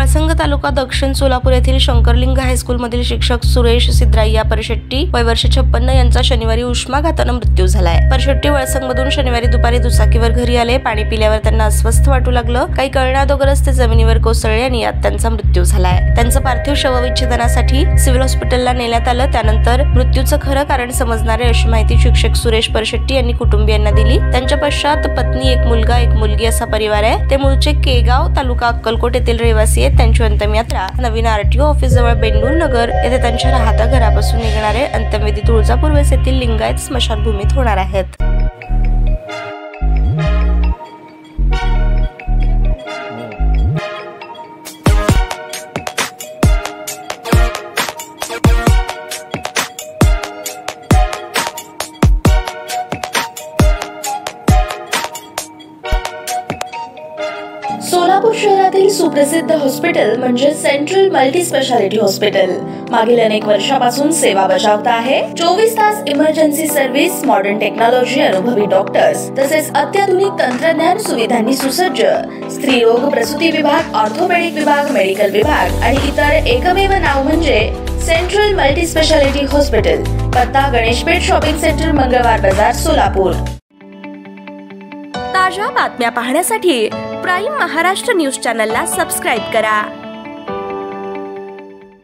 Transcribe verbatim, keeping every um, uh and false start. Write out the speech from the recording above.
वळसंग तालुका दक्षिण सोलापूर येथील शंकरलिंग हायस्कूल मधील शिक्षक सुरेश सिद्राय्या परशेट्टी वय वर्ष छप्पन्न यांचा शनिवारी उष्माघाताने मृत्यू झालाय। परशेट्टी वळसंग मधून शनिवारी दुपारी दुचाकीवर घरी आले। पाणी पिल्यावर त्यांना अस्वस्थ वाटू लागलं। काही कळण्याअगोदरच ते जमिनीवर कोसळले आणि यात त्यांचा मृत्यू झालाय। त्यांचं पार्थिव शवविच्छेदनासाठी सिव्हिल हॉस्पिटलला नेण्यात आलं। त्यानंतर मृत्यूचं खरं कारण समजणार आहे अशी माहिती शिक्षक सुरेश परशेट्टी यांनी कुटुंबियांना दिली। त्यांच्या पश्चात पत्नी, एक मुलगा, एक मुलगी असा परिवार आहे। ते मूळचे केगाव तालुका अक्कलकोट येथील रहिवासी आहेत। त्यांची अंत्ययात्रा नवीन आरटीओ ऑफिस जवळ बेंडूर नगर येथे त्यांच्या राहत्या घरापासून निघणार आहे। अंत्यविधी तुळजापूर वेस येथील लिंगायत स्मशानभूमीत होणार आहेत। सोलापूर शहरातील सुप्रसिद्ध हॉस्पिटल म्हणजे सेंट्रल मल्टी स्पेशालिटी हॉस्पिटल मागील अनेक वर्षापासून सेवा बजावत आहे। चोवीस तास इमर्जन्सी सर्व्हिस, मॉडर्न टेक्नॉलॉजी, अनुभवी डॉक्टर्स तसेच अत्याधुनिक तंत्रज्ञान सुविधांनी सुसज्ज स्त्रीरोग प्रसूती विभाग, ऑर्थोपेडिक विभाग, मेडिकल विभाग आणि इतर एकमेव नाव म्हणजे सेंट्रल मल्टी स्पेशालिटी हॉस्पिटल। पत्ता गणेशपेठ शॉपिंग सेंटर, मंगळवार बाजार, सोलापूर। ताज्या बातम्या पाहण्यासाठी प्राईम महाराष्ट्र न्यूज चॅनलला सबस्क्राईब करा।